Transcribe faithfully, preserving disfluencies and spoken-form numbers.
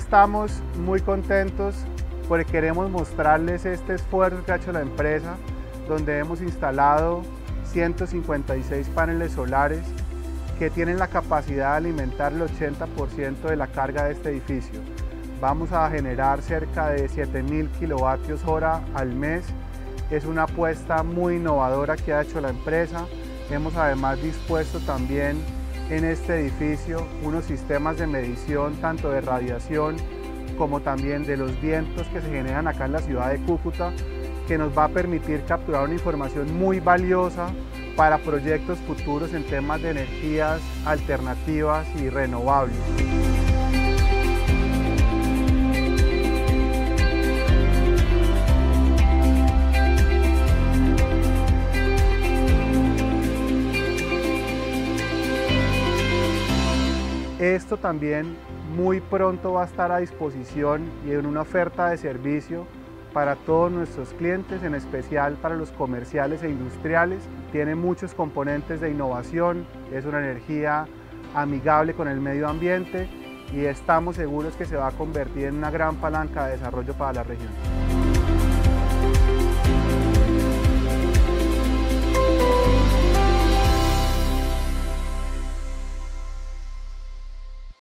estamos muy contentos porque queremos mostrarles este esfuerzo que ha hecho la empresa, donde hemos instalado ciento cincuenta y seis paneles solares que tienen la capacidad de alimentar el ochenta por ciento de la carga de este edificio. Vamos a generar cerca de siete mil kilovatios hora al mes. Es una apuesta muy innovadora que ha hecho la empresa. Hemos además dispuesto también en este edificio unos sistemas de medición tanto de radiación como también de los vientos que se generan acá en la ciudad de Cúcuta, que nos va a permitir capturar una información muy valiosa para proyectos futuros en temas de energías alternativas y renovables. Esto también muy pronto va a estar a disposición y en una oferta de servicio para todos nuestros clientes, en especial para los comerciales e industriales. Tiene muchos componentes de innovación, es una energía amigable con el medio ambiente y estamos seguros que se va a convertir en una gran palanca de desarrollo para la región.